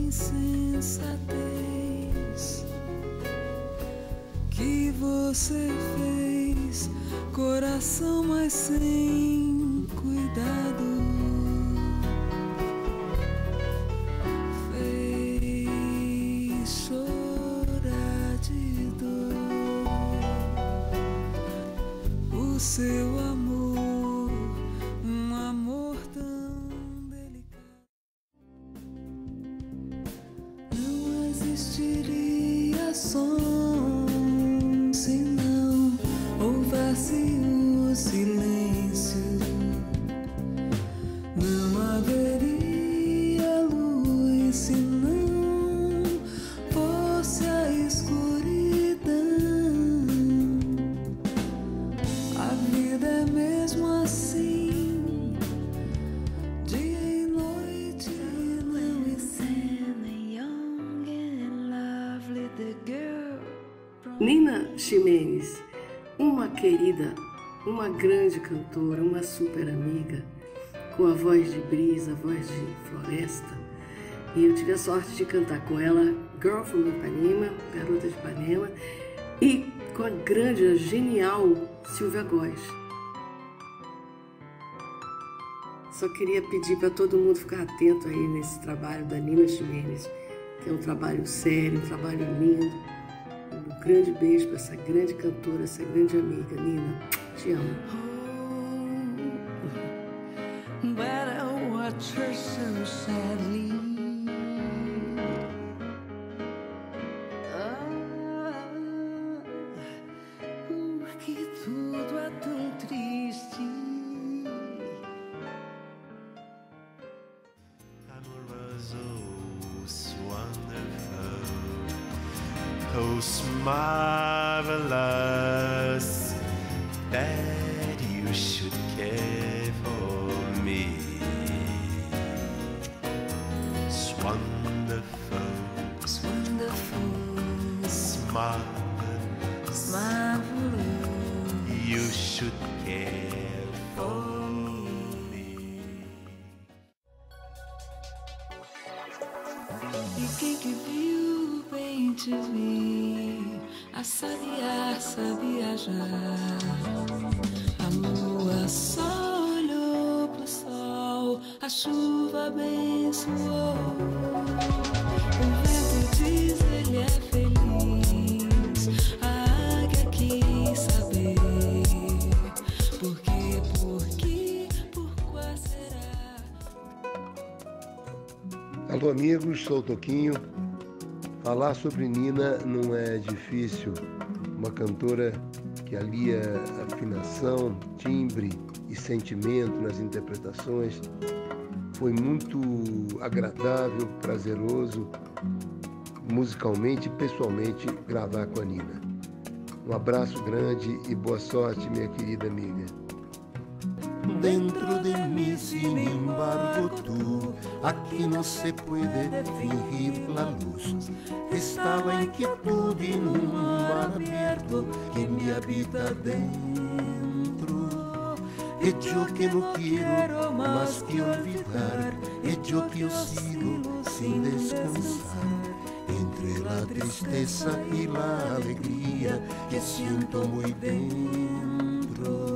insensatez que você fez, coração, mas sem cuidado. Fez chorar de dor o seu amor, um amor tão delicado. Não existiria som se não houvesse o silêncio. Não haveria luz se não fosse a escuridão. A vida é mesmo assim, dia e noite. Não young and lovely, the girl. Nina Ximenes, uma querida, uma grande cantora, uma super amiga, com a voz de brisa, a voz de floresta. E eu tive a sorte de cantar com ela Girl from Ipanema, Garota de Ipanema, e com a grande, a genial Silvia Góes. Só queria pedir para todo mundo ficar atento aí nesse trabalho da Nina Ximenes, que é um trabalho sério, um trabalho lindo. Um grande beijo para essa grande cantora, essa grande amiga. Nina, te amo. But I watch her so sadly. Porque tudo é tão triste. Amor was oh so wonderful, oh so marvelous, that you should care for me. It's wonderful, It's wonderful, it's marvelous, marvelous. you should care for me. E quem que viu bem te vi, a sabiar, sabia já. A lua só olhou pro sol, a chuva abençoou. O vento diz ele é feliz, a águia quis saber. Por quê, por qual será? Alô amigos, sou o Toquinho. Falar sobre Nina não é difícil. Uma cantora que alia afinação, timbre e sentimento nas interpretações. Foi muito agradável, prazeroso, musicalmente e pessoalmente, gravar com a Nina. Um abraço grande e boa sorte, minha querida amiga. Dentro de mí, sin embargo, tú, aquí no se puede fingir la luz. Está la inquietud en un mar abierto que me habita dentro. Y yo que no quiero más que olvidar, y yo que oscilo sin descansar entre la tristeza y la alegría que siento muy dentro.